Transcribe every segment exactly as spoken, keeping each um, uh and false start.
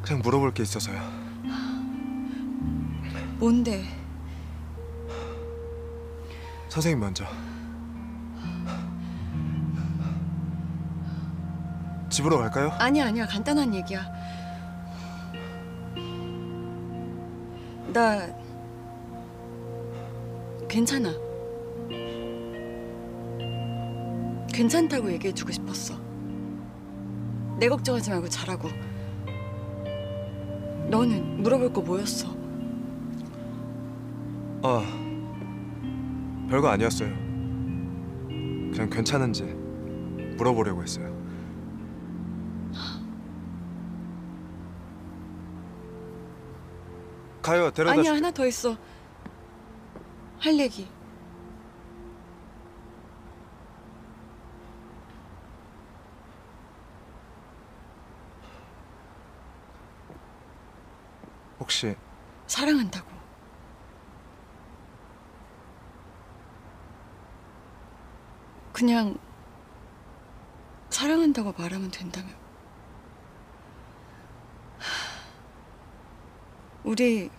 그냥 물어볼 게 있어서요. 뭔데? 선생님 먼저. 집으로 갈까요? 아니야 아니야 간단한 얘기야. 나 괜찮아. 괜찮다고 얘기해주고 싶었어. 내 걱정하지 말고 잘하고. 너는 물어볼 거 뭐였어? 아, 별거 아니었어요. 그냥 괜찮은지 물어보려고 했어요. 가요, 데려다 아니야 줄게. 하나 더 있어. 할 얘기. 혹시 사랑한다고. 그냥 사랑한다고 말하면 된다며. 우리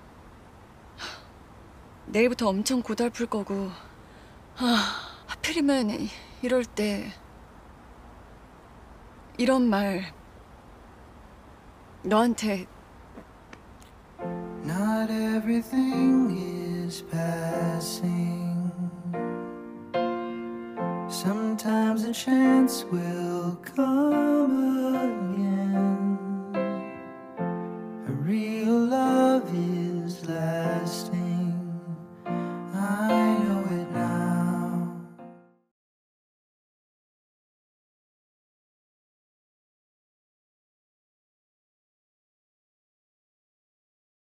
내일부터 엄청 고달플 거고, 아, 하필이면 이럴 때 이런 말 너한테. Not everything is passing. Sometimes a chance will come again.